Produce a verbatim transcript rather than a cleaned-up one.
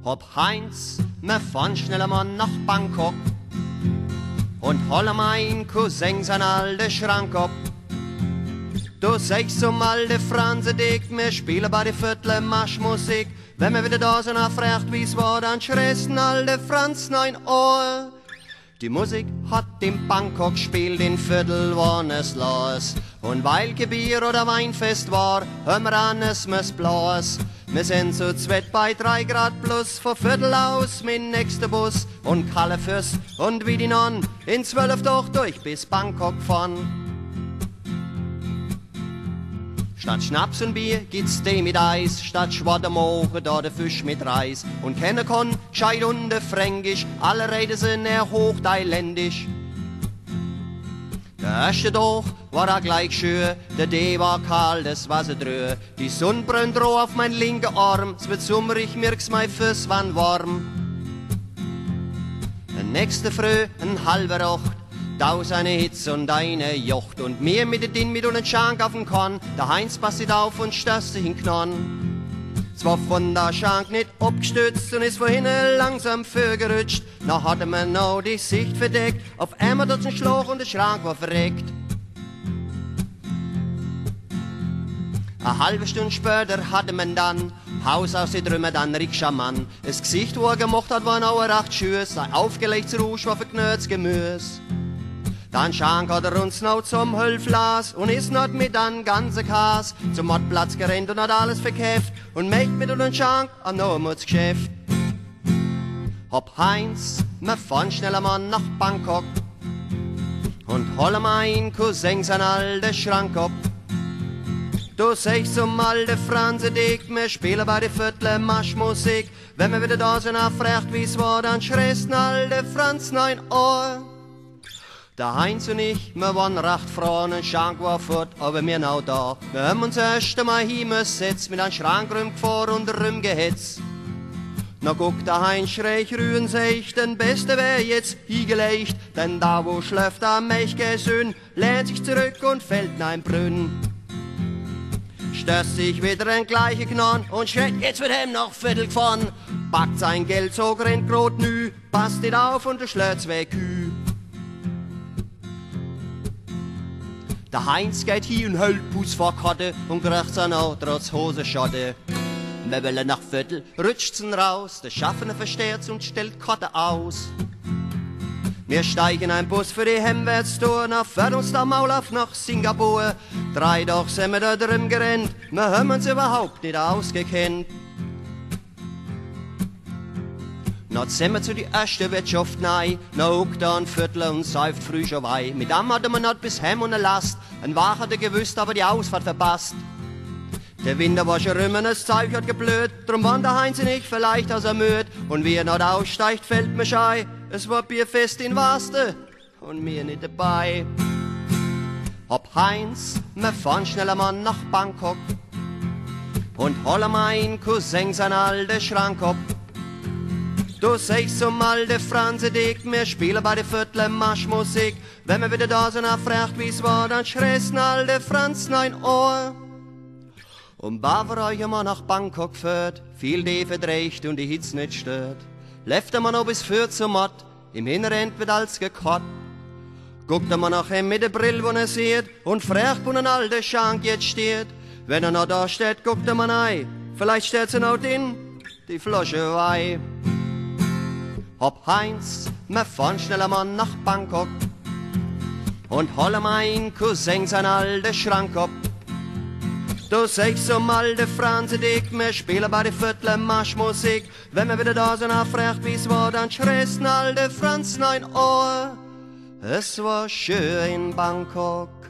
Hopp Heinz, wir fahren schneller mal nach Bangkok und holen mein Cousin sein alter Schrank ab. Du sagst zum alte Franse Dick, wir spielen bei der Viertel Marschmusik. Wenn wir wieder da sind, fragt wie's war, dann schressen alte Franz neun Ohr. Die Musik hat in Bangkok gespielt, in Viertel war es los. Und weil Bier oder Weinfest war, hören wir an, es muss bloß. Wir sind zu zweit bei drei Grad plus, vor Viertel aus mit nächster Bus. Und Kalle Fürst und wie die Non, in zwölf doch durch bis Bangkok fahren. Statt Schnaps und Bier gibt's Tee mit Eis, statt Schwaddermoche da der Fisch mit Reis. Und keiner kann gescheit und Fränkisch, alle reden sind eher hochthailändisch. Der erste Tag war er gleich schön, der Tee war kalt, das Wasser drüber. Die Sonne brennt roh auf mein linker Arm, es wird sommerig, mirks mein Füß wann warm. Der nächste Früh, ein halber Acht, da seine Hitze und eine Jocht und mir mit der Din mit und Schank auf den Korn. Der Heinz passt auf und stößt sich in Knorn. Zwar von der Schank nicht abgestützt und ist vorhin langsam vorgerutscht. Noch hatte man noch die Sicht verdeckt, auf einmal dort ein Schlag und der Schrank war verreckt. Eine halbe Stunde später hatte man dann Haus aus den Trümmern, dann Rikscha-Mann. Das Gesicht, wo er gemacht hat, waren auch acht Schuhe, sein aufgelegtes Rouge war verknörtes Gemüse. Dann Schank hat er uns noch zum Hölflas und ist not mit an ganze Kas zum Mottplatz gerannt und hat alles verkäft und mecht mit und Schank an Nomuts Geschäft. Hopp Heinz, wir fahren schneller Mann nach Bangkok und holen mein Cousin sein alter Schrank ab. Du sagst zum alte Franse Dick, wir spielen bei der Viertel Marschmusik. Wenn wir wieder da sind, fragt wie's war, dann schreist ein alte Franz neun Ohr. Der Heinz und ich, wir waren recht froh, und Schank war fort, aber wir noch da. Wir haben uns erst einmal hingesetzt, mit einem Schrank rumgefahren und rumgehetzt. Na guckt der Heinz schräg rühren sich, den Beste wär jetzt hingelegt, denn da wo schläft der Milchgesöhn, lehnt sich zurück und fällt in ein Brünn. Stößt sich wieder ein gleiche Knorn und schreit, jetzt wird ihm noch Viertel gefahren. Packt sein Geld so rennt grot nü, passt nicht auf und schlägt zwei Kühe. Der Heinz geht hier und hält Bus vor Kotte und kriegt sein auch trotz Hosenschotte. Wir wollen nach Viertel, rutscht's raus, der Schaffner versteht's und stellt Kotte aus. Wir steigen ein Bus für die Hemwärtstour, nach fährt uns der Maul auf nach Singapur. Drei Tage sind wir da drin gerannt, wir haben uns überhaupt nicht ausgekennt. Noch sind wir zu die erste Wirtschaft nei, noch huckt da ein Viertel und säuft früh schon wei. Mit dem hatte man not bis heim und eine Last, ein Wach hatte gewusst, aber die Ausfahrt verpasst. Der Winter war schon rum und das Zeug hat geblöd, drum waren der Heinz und ich vielleicht aus ermüd. Und wie er not aussteigt, fällt mir schei, es war Bierfest in Waste und mir nicht dabei. Hopp Heinz, wir fahren schneller Mann nach Bangkok und holen mein Cousin sein alter Schrank ab. Du sagst zum alte Franse Dick, wir spielen bei der Viertel Marschmusik. Wenn wir wieder da sind, fragt wie's war, dann schreist ein alter Franz neun Ohr. Und bevor euch immer nach Bangkok fährt, viel die verdreht und die Hitze nicht stört. Läuft man noch bis vier zum Mott, im Hinterend wird alles gekott. Guckt man nach ihm mit der Brille, wo er sieht, und fragt, wo ein alter Schank jetzt steht. Wenn er noch da steht, guckt man ein, vielleicht steht sie noch drin, die Flasche Weih. Hopp Heinz, wir fahren schneller Mann nach Bangkok und holen mein Cousin sein alter Schrank ab. Du sagst zum alte Franse Dick, wir spielen bei der Viertel Marschmusik. Wenn wir wieder da sind, fragt wie's war, dann schreist ein alter Franz neun Ohr. Es war schön in Bangkok.